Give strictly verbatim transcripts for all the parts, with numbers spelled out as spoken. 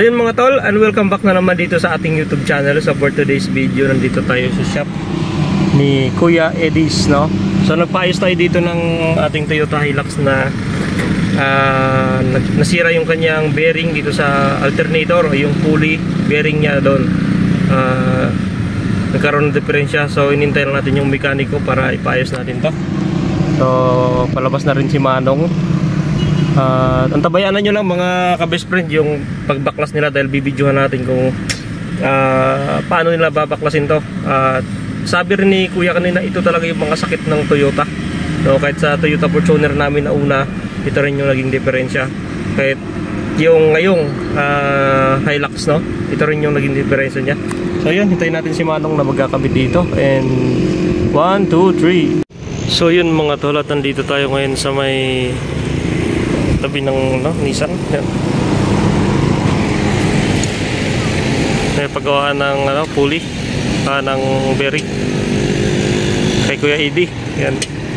Ayun mga tol, and welcome back na naman dito sa ating YouTube channel. So for today's video, nandito tayo sa shop ni Kuya Edis, no? So nagpaayos tayo dito ng ating Toyota Hilux na uh, nasira yung kanyang bearing dito sa alternator, o yung pulley bearing niya doon. Uh, nagkaroon ng diferensya. So inintay lang natin yung mekaniko para ipaayos natin to. So palabas na rin si Manong. Uh, antabayanan nyo lang mga ka-best friend yung pagbaklas nila, dahil bibidyohan natin kung uh, paano nila babaklasin to. Uh, sabi rin ni Kuya kanina, ito talaga yung mga sakit ng Toyota, no? Kahit sa Toyota Fortuner namin na una, ito rin yung naging diferensya. Kahit yung ngayong uh, Hilux, no? Ito rin yung naging diferensya niya. So yun, hintayin natin si Manong na magkakabit dito. And one, two, three. So yun mga tolat, nandito tayo ngayon sa may tabi ng no, Nissan. Yan. May paggawaan ng ano, pulley, ah, ng bearing kay Kuya Edi. Yan.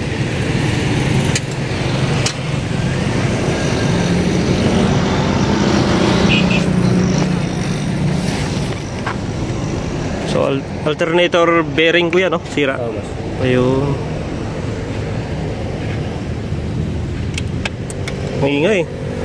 So al alternator bearing Kuya, no? Sira. Ayun. Maingay.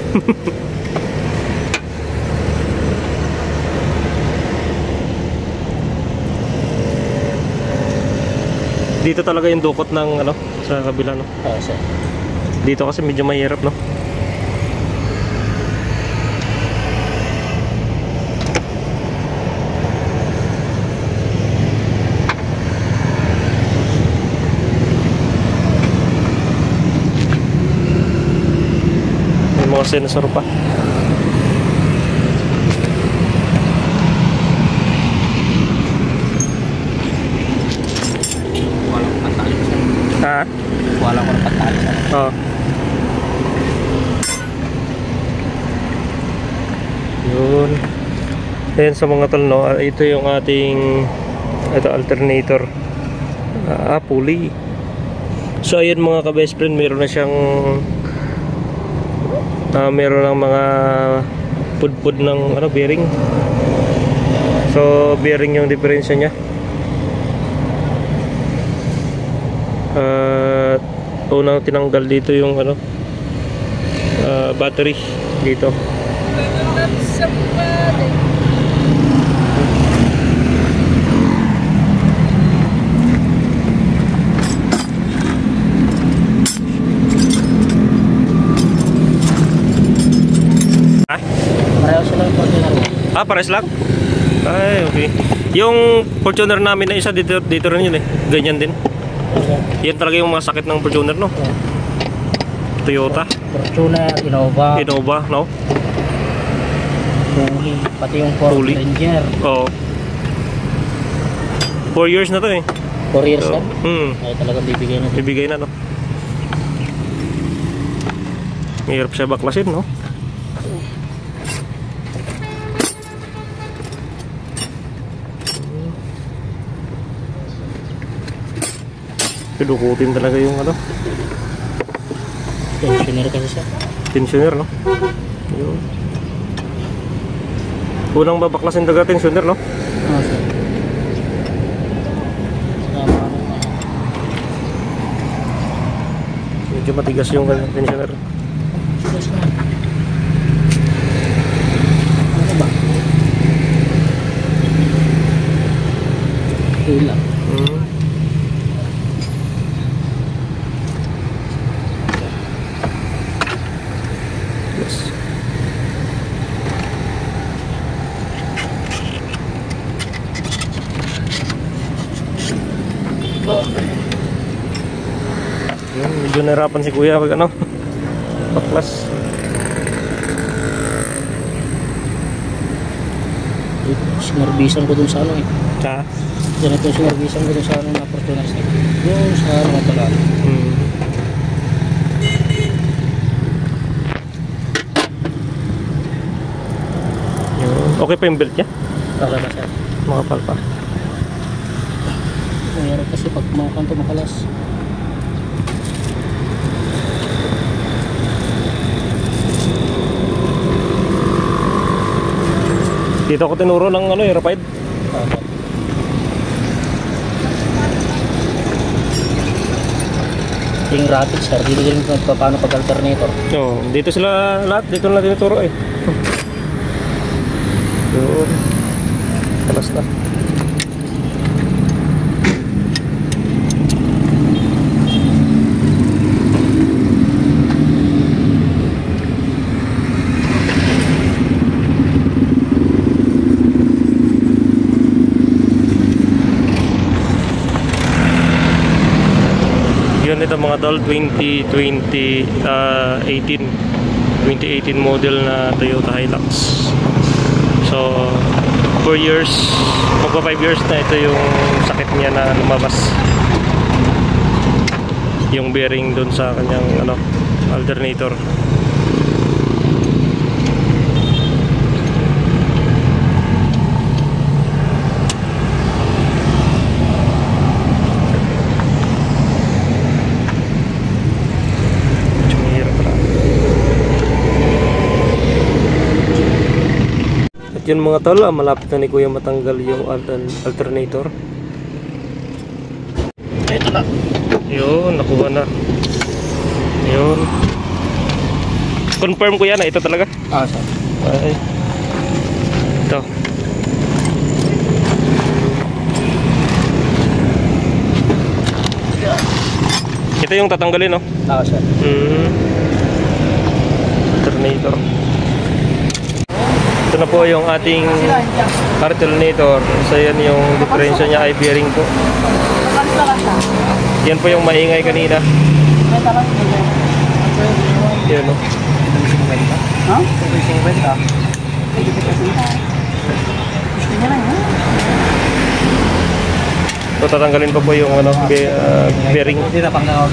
Dito talaga yung dukot ng ano sa kabila, no? Oo, sir. Dito kasi medyo mahirap, no? Mga sensor pa. Walang patali sa. Ha? Walang walang patali sa. Oo. Yun. Ayan sa mga tol, no? Ito yung ating ito alternator. Ah, pulley. So ayan mga ka-best friend, meron na siyang Uh, meron ng mga pudpud ng ano, bearing. So bearing yung diferensya niya. Uh, unang tinanggal dito yung ano, uh, battery dito. Ah, pares lang? Ay, okay. Yung Fortuner namin na isa, dito, dito rin yun eh. Ganyan din. Okay. Yan talaga yung mga sakit ng Fortuner, no? Yeah. Toyota. Fortuner, Innova. Innova, no? Pulley. Pati yung Ford Ranger. Oo. four years na to eh. four years so, na? Hmm. Ay, talagang bibigay na. Bibigay na, no? Mahirap siya baklasin, no? Dukutin talaga yung ano, tensioner kasi siya. Tensioner, no? Yun. Unang babaklasin talaga tensioner, no? Oo, sir. Medyo matigas yung tensioner. Tigas na. Ano ba? Hila. Hmm. Yun, medyo nahirapan si Kuya pag ano, baklas. Sinarbisan ko dun sa ano eh. Sa? Yan ito sinarbisan ko dun sa ano na Fortuner stick. Yung sa ano nga pala. Hmm. Yun. Okay pa yung belt niya? Okay ba sir? Makapal pa. Mayroon kasi pag mga kanto makalas. Dito ako tinuro ng ano, eh, rapide. Yung rapid sir, dito din kung paano pag-alternator. No, dito sila lahat, dito na tinuturo eh. Yun. Talas na. Yun ito mga tol, twenty twenty, uh, eighteen twenty eighteen model na Toyota Hilux. So four years, magpa five years na ito yung sakit niya na lumabas, yung bearing dun sa kanyang ano, alternator. Yun mga tol, ah, malapit na ni Kuya matanggal yung alternator. Ito na. Yun, nakuha na. Yun. Confirm Kuya na ito talaga? Ah, sir. Ay. Ito. Ito yung tatanggalin, no? Ah, sir. Hmm. Alternator. Ito na po yung ating alternator. So yan yung diferensya niya ay bearing po. Yan po yung maingay kanina. Yan o. Ha? So tatanggalin pa po yung ano, be, uh, bearing. Hindi na pang na.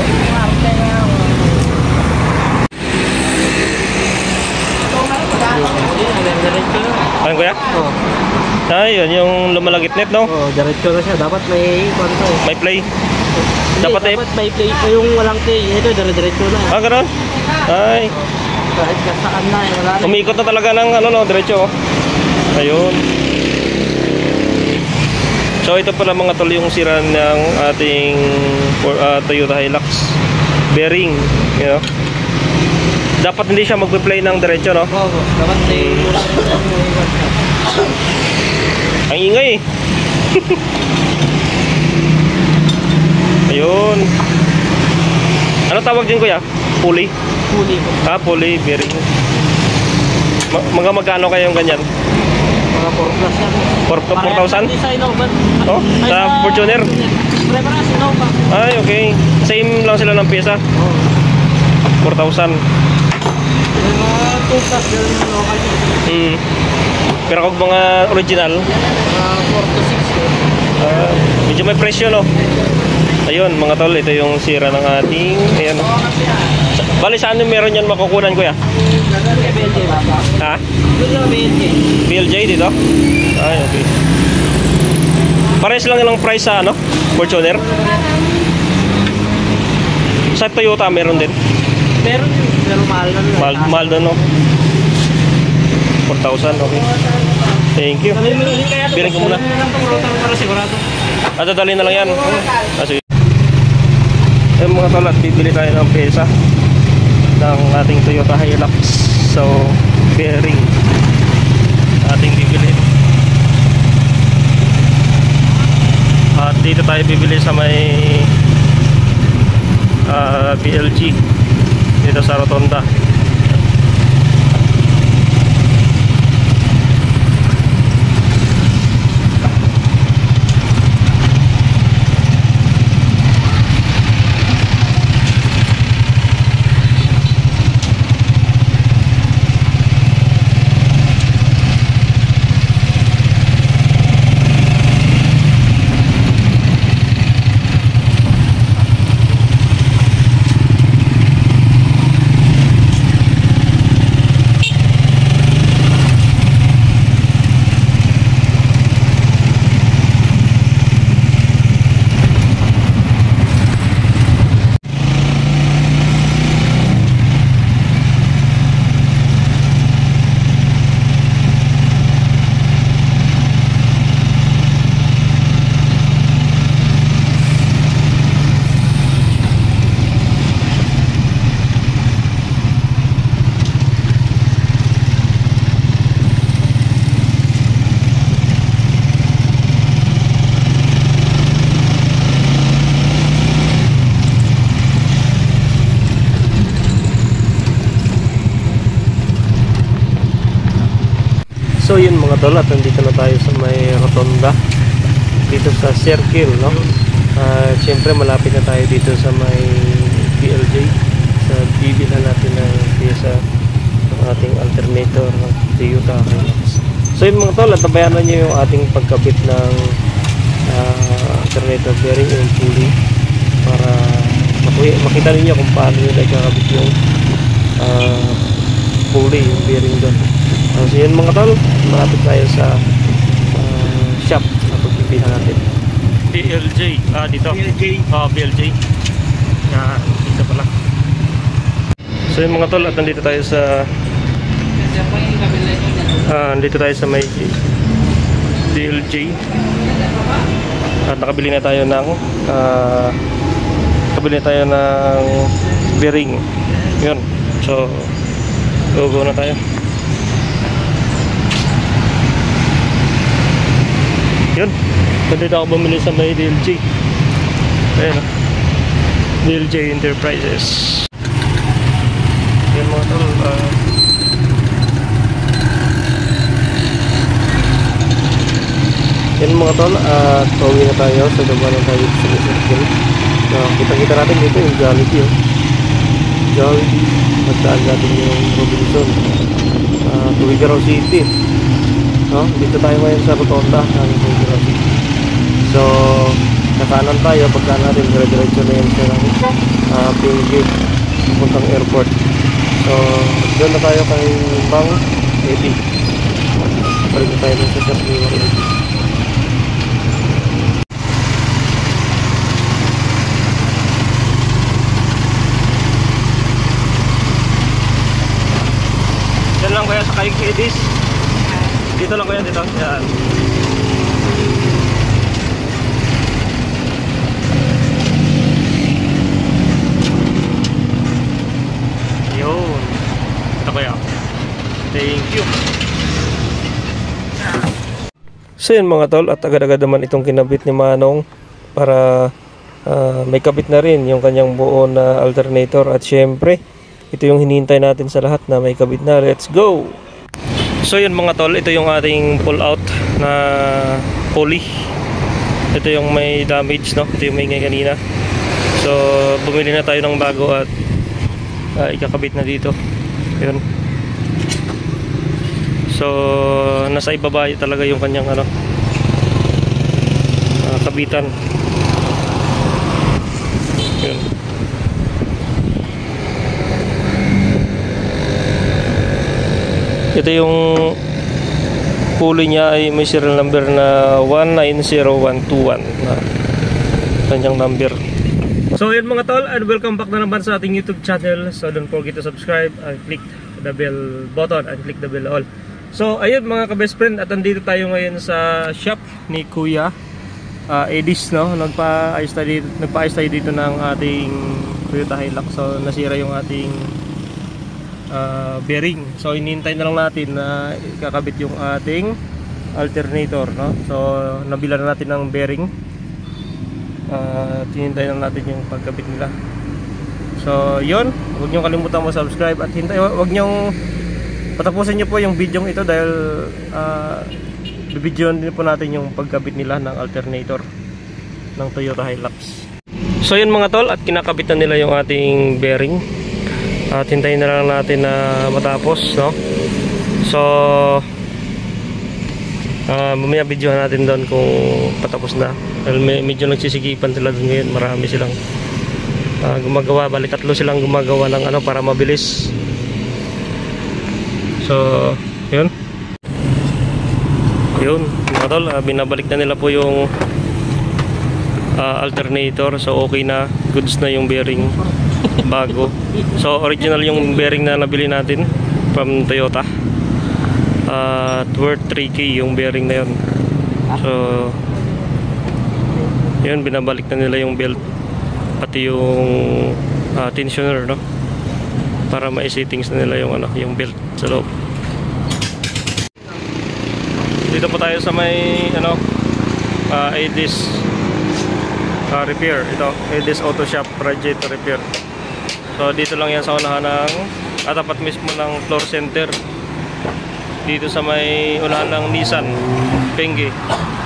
Ano Kuya? Oo. Ah, yun, yung lumalagit net, no? Oo, diretso na siya. Dapat may konto eh. May play. Hindi, Dapat eh. dapat may play. Yung walang play. Ito, dire-diretso na. Ah, gano'n? Ay, Kahit kasaan na eh. Wala na. umikot na talaga ng ano, no, diretso. Oh. Ayun. So ito pala mga tol yung sira ng ating uh, Toyota Hilux bearing, you know? Dapat hindi siya magpe-play ng diretso, no? Oo, dapat may Ang ingay eh. Ayun. Ano tawag din Kuya? Pulley? huli po. Ah, pulley bearing. Ma mga magkano kayong ganyan? Mga four plus yan. four thousand? Parehas sa Innova. Oh, sa Fortuner? Preference sa Innova. Ay, okay. Same lang sila ng pyesa. Oo. four thousand. May mga two plus gano'n yung local. Hmm. Pero kung mga original, Mga four to six ko. uh, medyo may presyo, no? Ayun, mga tol, ito yung sira ng ating, ayan. Bali, saan yung meron yan makukunan, Kuya? Kaya B L J ba? Ha? Doon lang B L J. B L J dito? Ay, okay. Pares lang yung price sa, ano? Fortuner? Sa Toyota, meron din. Meron yun. Pero mahal na nila. Mahal, mahal doon, no? four thousand, okay. Thank you. Namimili kaya ito. Bilang ko muna. Ano lang itong rotor para sigurado. Ah, dadalhin na lang yan. Ah, sige. Eh, mga tol, at bibili tayo ng pyesa ng ating Toyota Hilux. So, bearing ating bibili. At dito tayo bibili sa may uh, B L G dito sa Rotonda. So yun mga tol, at nandito na tayo sa may rotonda dito sa circle, no? Uh, Siyempre malapit na tayo dito sa may B L J, sa bibilhan natin ng pyesa ng ating alternator ng Toyota Hilux. So yun mga tol, at nabayanan nyo yung ating pagkabit ng uh, alternator bearing yung pulley para makita ninyo kung paano nila ikakabit yung uh, pulley, yung bearing doon. Uh, so yun mga tol, malapit tayo sa uh, shop na pagpipihan natin. B L J, ah dito. B L J. Oh, B L J. Yan, dito pala. So yun mga tol, at nandito tayo sa ah, nandito tayo sa may B L J. At nakabili na tayo ng ah, nakabili na tayo ng bearing. Yun. So go go na tayo. Yun. Dito ako bumili sa may D L J. Ayan o. D L J Enterprises. Yan mga tol. Uh, yan mga tol. At uh, pauwi na tayo. Sa gaba na tayo sa circle. Uh, kita-kita natin dito yung Jollibee. Oh. Jollibee. Magdaan natin yung Robinson. Uh, Tuwigaraw City. No? Dito tayo ngayon sa rotonda ng Tuwigaraw City. So, nakanan tayo, pagka natin dire-diretso na yun sa uh, Pingate puntang airport. So, doon na tayo kay Mang Eddie. Parin na tayo dun sa shop ni Mang Eddie. Diyan lang kaya sa kay Edis. Dito lang kaya dito. Yan. Yun. Ito kaya. Thank you. So yun mga tol, at agad-agad naman itong kinabit ni Manong para uh, may kabit na rin yung kanyang buo na alternator. At syempre, ito yung hinihintay natin sa lahat na may kabit na. Let's go! So yun mga tol, ito yung ating pull out na pulley. Ito yung may damage, no? Ito yung may ngay kanina. So bumili na tayo ng bago at uh, ikakabit na dito. Yun. So nasa ibaba talaga yung kanyang ano, uh, kabitan. Yun. Ito yung pulley niya ay may serial number na one nine zero one two one na kanyang number. So yun mga tol, and welcome back na naman sa ating YouTube channel. So don't forget to subscribe and click the bell button and click the bell all. So ayun mga ka-best friend, at andito tayo ngayon sa shop ni Kuya uh, Edis, no? Nagpa-ayos tayo dito, nagpa-ayos tayo dito ng ating Toyota Hilux. So nasira yung ating Uh, bearing. So inintay na lang natin na ikakabit yung ating alternator, no? So nabila na natin ng bearing. Uh, tinintay na natin yung pagkabit nila. So yun, huwag niyo kalimutan mo subscribe at hintay, huwag niyo patapusin niyo po yung video ito dahil uh, bibidyoan din po natin yung pagkabit nila ng alternator ng Toyota Hilux. So yun mga tol, at kinakabit na nila yung ating bearing. At hintayin na lang natin na matapos, no? So uh, mamaya videohan natin doon kung patapos na. Dahil medyo nagsisigipan sila doon ngayon. Marami silang uh, gumagawa, bali tatlo silang gumagawa ng ano para mabilis. So yun yun mga tol, uh, binabalik na nila po yung uh, alternator. So okay na, goods na yung bearing, bago. So original yung bearing na nabili natin from Toyota. Uh, worth three K yung bearing na yun. So yun, binabalik na nila yung belt pati yung uh, tensioner, no? Para ma-settings na nila yung ano, yung belt sa loob. Dito po tayo sa may ano, uh, Edis uh, repair. Ito, Edis Auto Shop Project Repair. So dito lang yan sa unahan ng, at tapat mismo ng floor center dito sa may unahan ng Nissan Penge.